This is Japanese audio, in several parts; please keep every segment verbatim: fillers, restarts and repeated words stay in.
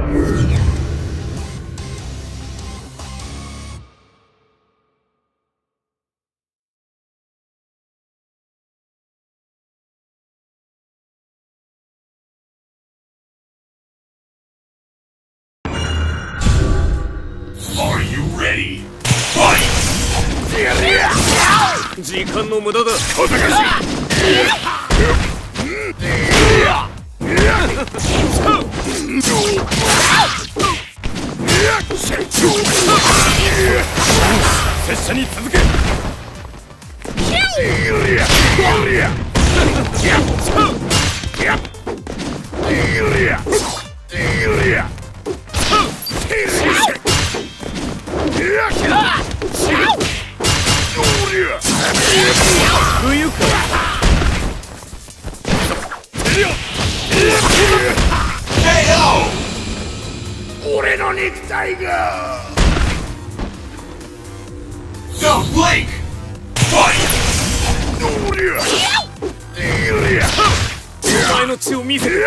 Are you ready? Fight! 時間の無駄だ。 小賢しい。拙者に続け。 冬か。 俺の肉体が。Don't blink! Fight! お前の血を見せてくれ。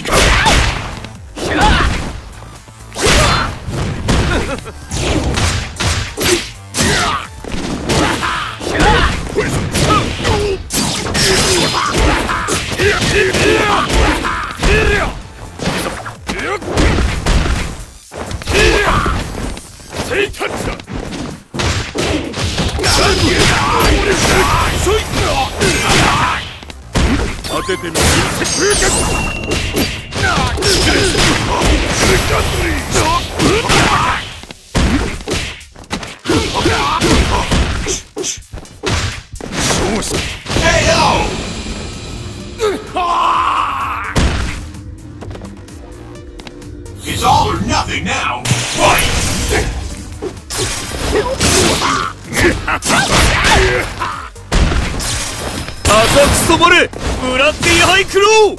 当ててみる。It's all or nothing now. Fight! 赤く染まれ、ブラッディハイクロー。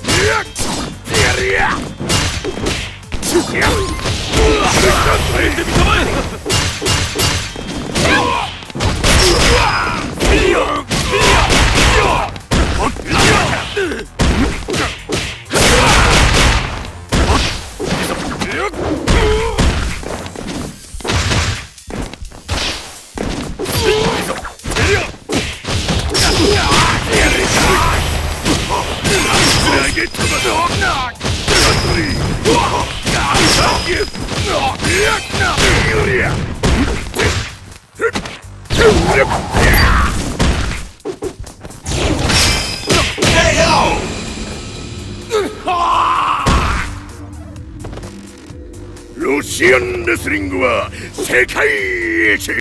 ロシアンレスリングは世界一。